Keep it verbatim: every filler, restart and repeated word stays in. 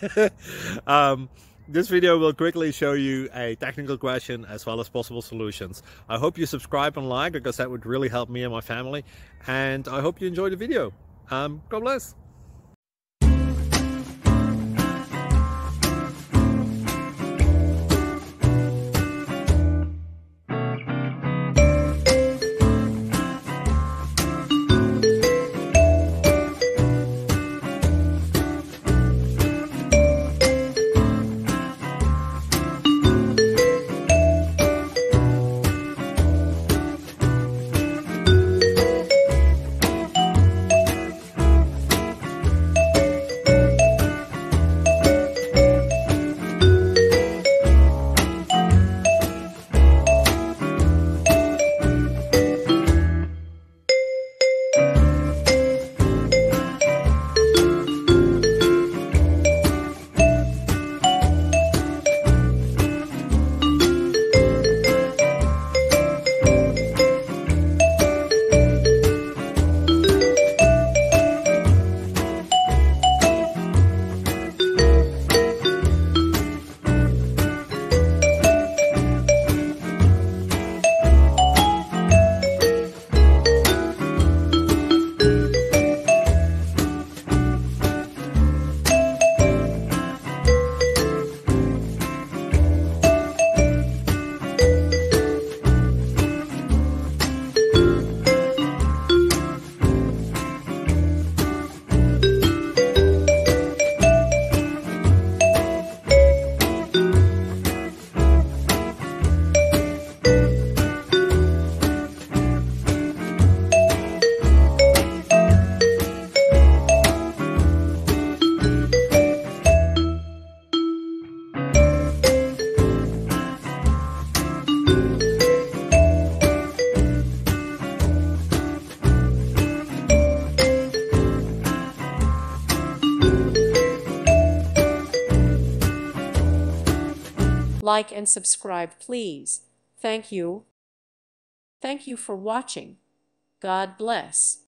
um, this video will quickly show you a technical question as well as possible solutions. I hope you subscribe and like, because that would really help me and my family. And I hope you enjoy the video. Um, God bless. Like and subscribe, please. Thank you. Thank you for watching. God bless.